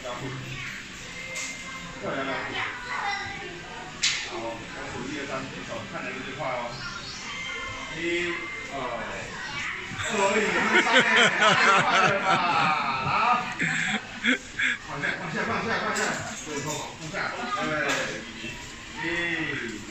漂亮亮。好，倒数1、2、3，举手，看哪个最快哦。1、2，可以，3哎，太快了吧！好，放下，放下，放下，放下，对，放下，对，1。